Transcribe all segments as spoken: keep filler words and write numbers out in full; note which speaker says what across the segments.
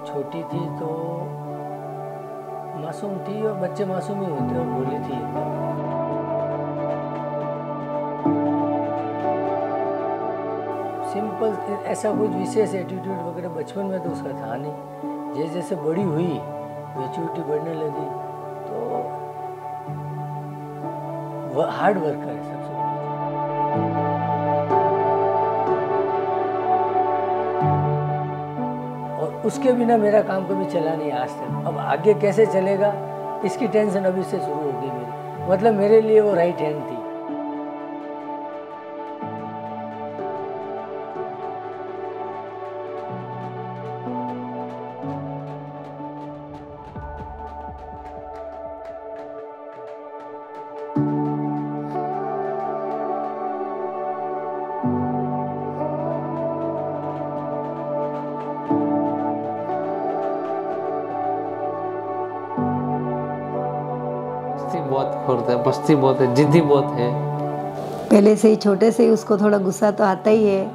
Speaker 1: छोटी थी तो मासूम थी, और बच्चे मासूम ही होते और भोली थी एकदम। सिंपल, ऐसा कुछ विशेष एटीट्यूड वगैरह बचपन में तो उसका था नहीं। जैसे जैसे बड़ी हुई, मैच्योरिटी बढ़ने लगी, तो वह हार्ड वर्कर है सबसे। और उसके बिना मेरा काम कभी चला नहीं आज तक। अब आगे कैसे चलेगा इसकी टेंशन अभी से शुरू हो गई मेरी। मतलब मेरे लिए वो राइट हैंड थी।
Speaker 2: बहुत खुर्द है, मस्ती बहुत है, जिद्दी बहुत है।
Speaker 3: पहले से ही, छोटे से ही उसको थोड़ा गुस्सा तो आता ही है।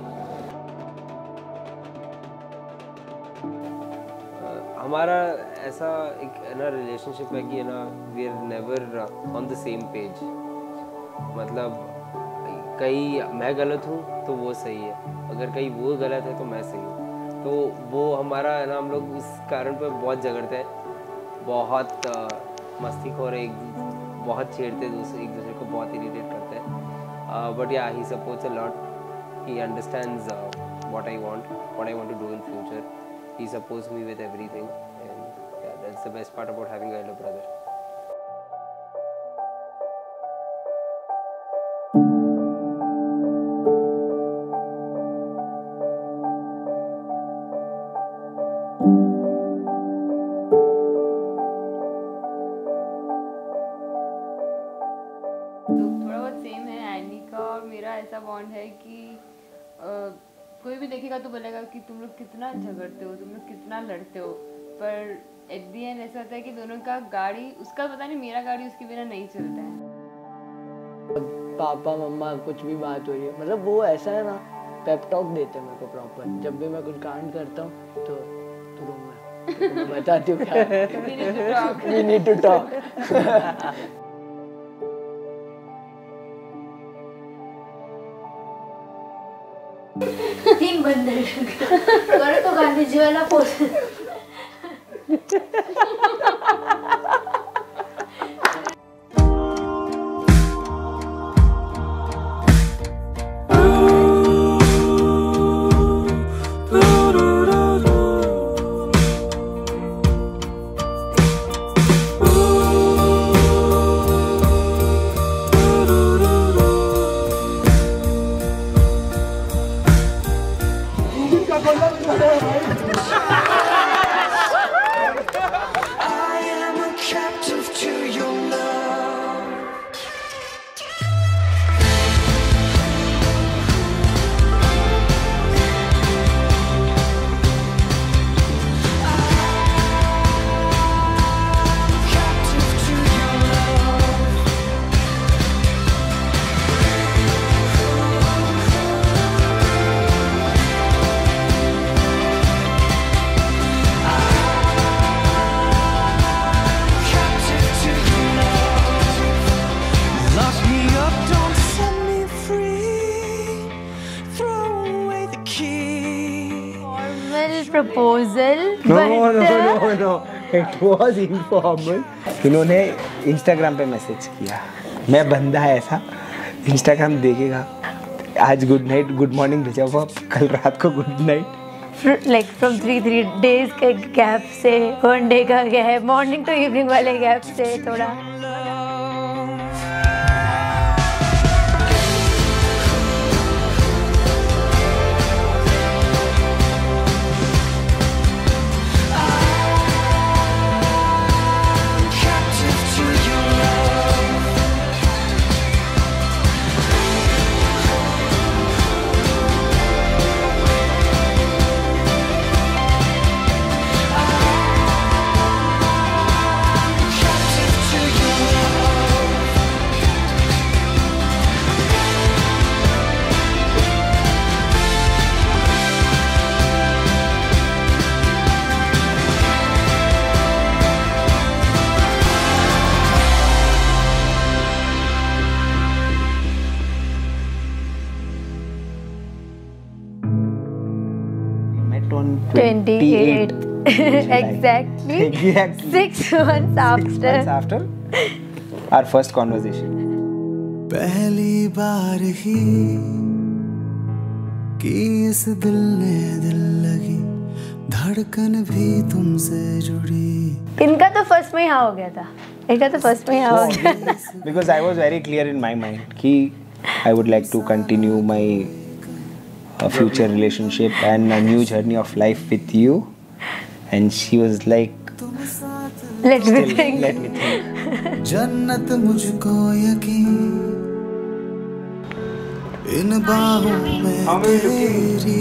Speaker 2: हमारा ऐसा एक ना रिलेशनशिप है कि ना we are never on the same page. मतलब कहीं मैं गलत हूँ तो वो सही है, अगर कहीं वो गलत है तो मैं सही हूँ। तो वो हमारा है ना, हम लोग उस कारण पे बहुत झगड़ते हैं, बहुत मस्तीखोर है, एक बहुत छेड़ते दूसरे एक दूसरे को, बहुत इरिटेट करते हैं। But yeah he supports a lot, he understands what I want, what I want to do in future. He supports me with everything, and yeah that's the best part about having a elder brother.
Speaker 4: ऐसा bond है कि आ, कोई भी देखेगा तो बोलेगा कि तुम लोग कितना झगड़ते हो, तुम लोग कितना लड़ते हो, पर एट दी एंड ऐसा होता है कि दोनों का गाड़ी, उसका पता नहीं मेरा गाड़ी उसके बिना नहीं चलता है।
Speaker 1: पापा मम्मा कुछ भी बात हो रही है, मतलब वो ऐसा है ना, पेप टॉक देते हैं मेरे को प्रॉपर। जब भी मैं कुछ कांड करता हूँ तो तो मैं, मैं बताती हूँ क्या, वी नीड टू टॉक।
Speaker 5: तीन बंदर करे तो गांधी जी वाला pose.
Speaker 3: Proposal
Speaker 6: no no no no it was informal. इन्होंने इंस्टाग्राम पे मैसेज किया, मैं बंदा है ऐसा, इंस्टाग्राम देखेगा, आज गुड नाइट गुड मॉर्निंग भेजा हुआ, कल रात को good night,
Speaker 3: like from three three days के गैप से, वन डे का गैप, मॉर्निंग टू इवनिंग वाले गैप से थोड़ा।
Speaker 7: Captive to your love.
Speaker 3: twenty-eight. Exactly.
Speaker 6: Exactly.
Speaker 3: Six months after.
Speaker 6: Six months after our first conversation.
Speaker 7: पहली बार ही कि इस दिल ने दिल लगी, धड़कन भी तुमसे जुड़ी।
Speaker 3: इनका तो फर्स्ट में ही हाँ हो गया था। इनका तो फर्स्ट में ही हाँ हो गया।
Speaker 6: Because I was very clear in my mind कि I would like to continue my uh, future relationship and a new journey of life with you. And she was like,
Speaker 3: Let me think.
Speaker 6: let me think.
Speaker 7: जन्नत मुझको यकीन इन बाहों में तेरी,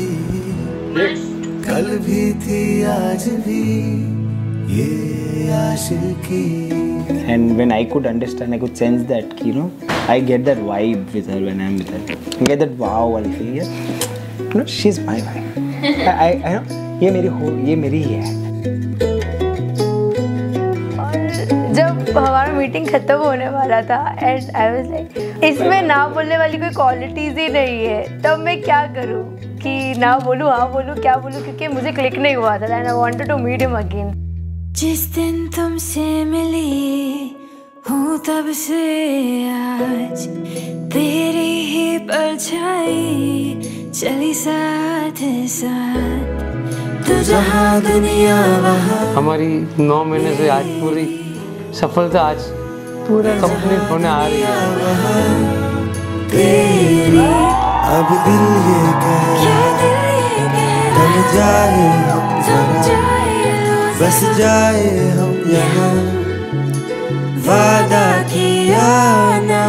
Speaker 7: कल भी थी आज भी ये आशिकी.
Speaker 6: And when I could understand, I could sense that, you know, I get that vibe with her when I'm with her. I get that wow and feel, yeah, you know, she's my wife. I, I, I know, ये मेरी हो, ये मेरी ही है.
Speaker 3: जब हमारा meeting खत्म होने वाला था एंड आई वाज लाइक इसमें ना बोलने वाली कोई क्वालिटीज ही नहीं है, तब मैं क्या करूं कि ना बोलूं हाँ बोलूं क्या बोलूं, क्योंकि मुझे क्लिक नहीं हुआ था and I wanted to meet him again.
Speaker 5: जिस दिन तुमसे मिली हूँ तब से आज तेरी ही परछाई चली साथ साथ, तू जहाँ दुनिया वहाँ.
Speaker 2: हमारी नौ महीने से आज पूरी सफलता आज पूरा कंप्लीट होने आ रही है.
Speaker 7: तेरी अब दिल ये कह थम जाए हम जरा, बस जाए हम यहाँ, वादा किया ना,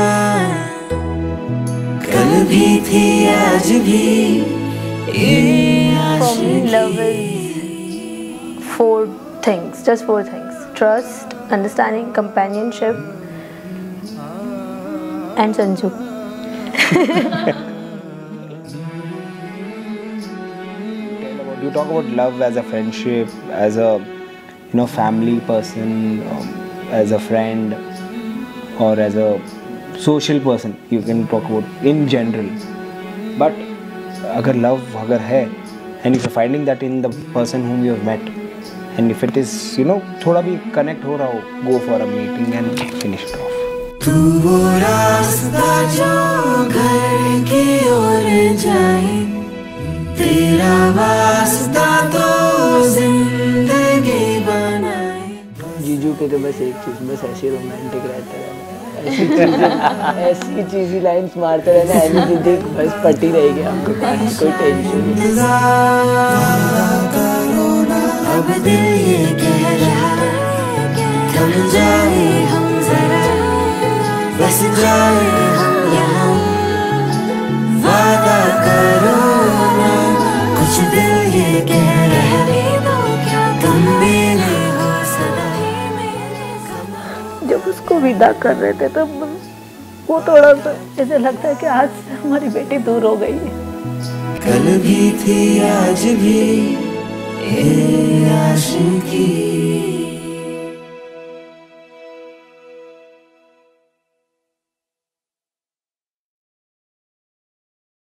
Speaker 7: कल भी थी आज भी ये
Speaker 3: For me,
Speaker 7: Aashiqui.
Speaker 3: love is four things, just four things: trust, understanding, companionship, and Sanju.
Speaker 6: You talk about love as a friendship, as a, you know, family person, um, as a friend, or as a social person. You can talk about in general. But अगर love अगर है, and if you're finding that in the person whom you have met, and if it is, you know, थोड़ा भी connect हो रहा हो, go for a meeting and finish it off.
Speaker 7: तू वो रास्ता जो घर की ओर जाए, तेरा वास्ता तो जिंदगी बनाए.
Speaker 1: जीजू के तो बस एक चीज, बस ऐसे रोमांटिक रहते रहना, ऐसी चीजें ऐसी चीजी लाइन्स मारते रहना, ऐसी चीजें बस पटी रहेगी आपको, कोई टेंशन नहीं.
Speaker 7: अब दिल ये कह रहा थम जाए हम जरा, बस जाए हम यहाँ, वादा करो ना, कुछ दिल ये कह रहा तुम मेरे हो सदा ही मेरे समा.
Speaker 3: जब उसको विदा कर रहे थे तब वो थोड़ा सा ऐसे लगता है कि आज से हमारी बेटी दूर हो गई है.
Speaker 7: कल भी थी आज भी ये आशिकी.